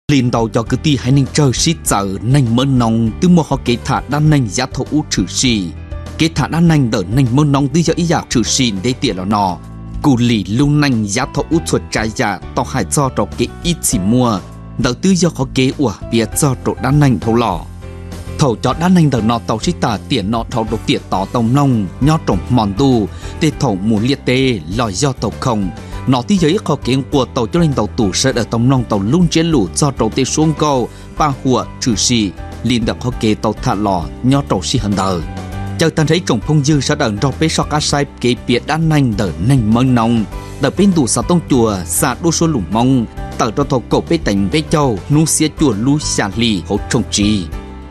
liền đầu cho cứ ti hay nên trời xít giờ nành mơ nòng từ mua họ kế thả đan nành giá thấu út trừ xì kế thả đan nành đỡ nành mơ nòng từ giờ ý giả trừ xì để tiện là nọ cụ lì luôn nành giá thấu út chuột trái giả tao hải cho trò kế ít chỉ mua đỡ từ giờ họ kế ủa bia cho trộn đan nành thấu lò thầu cho đan nành đỡ nọ tàu xít tả tiền nọ thầu độc tiện tỏ tông nông nho trồng mòn tu tê thầu mù liệt tê lòi do tàu không nó tí giấy khó kiến của tàu cho lên tàu tủ sẽ ở tông nông tàu luôn chiến lũ do tàu tê xuống cầu ba hùa trừ xì liền được khó kế tàu thả lò nho tàu xì hẳn đời chờ ta thấy trồng phong dư sẽ đợi cho bé so cá sai kế biệt đan nành đỡ nành mông nông đỡ bên đủ sa tông chùa sa đô số lủng mông tờ cho thầu cổ bê tành bê châu nu xía chùa lu xà lì hỗ trồng trì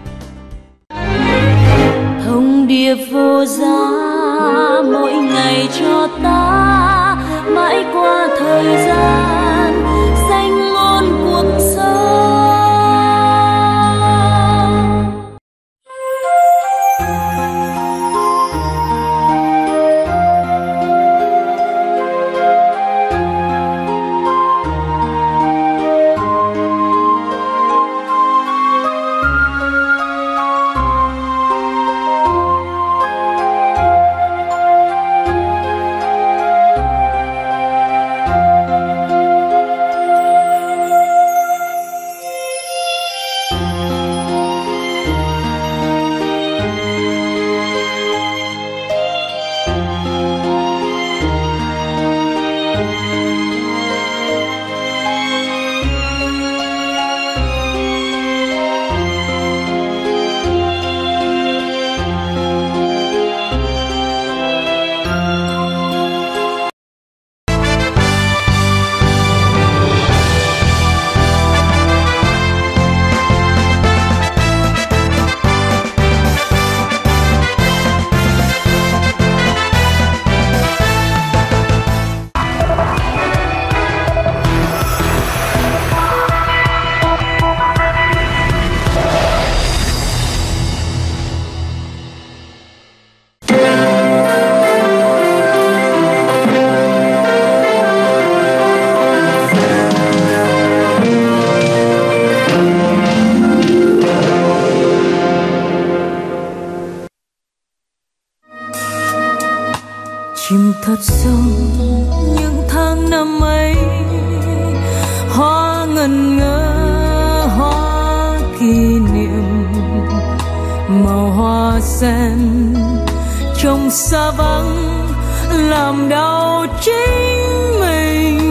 thông điệp vô giá mỗi ngày cho ta mãi qua thời gian danh ngôn cuộc sống. Chìm thật sâu những tháng năm ấy, hoa ngần ngơ hoa kỷ niệm, màu hoa sen trong xa vắng làm đau chính mình.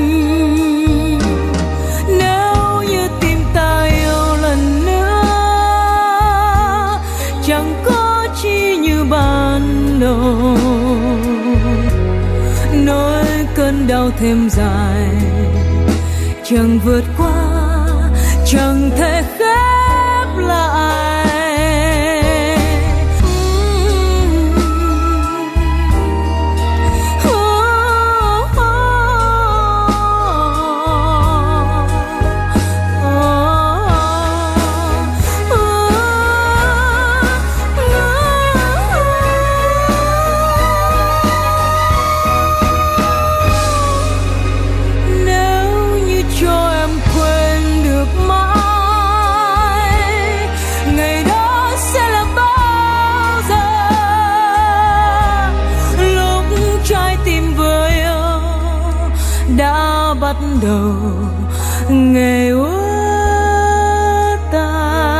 Nếu như tim ta yêu lần nữa chẳng có chi như ban đầu, nỗi cơn đau thêm dài chẳng vượt qua, chẳng thể khép lại. Đã bắt đầu ngày ước ta.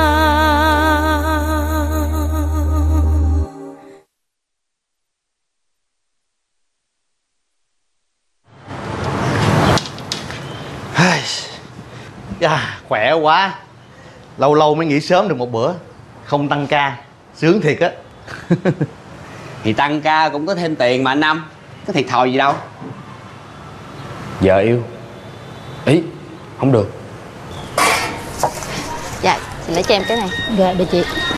Khỏe quá, lâu lâu mới nghỉ sớm được một bữa, không tăng ca, sướng thiệt á. Thì tăng ca cũng có thêm tiền mà anh Năm, có thiệt thòi gì đâu. Vợ yêu ý không được. Dạ, chị lấy cho em cái này. Dạ, được chị.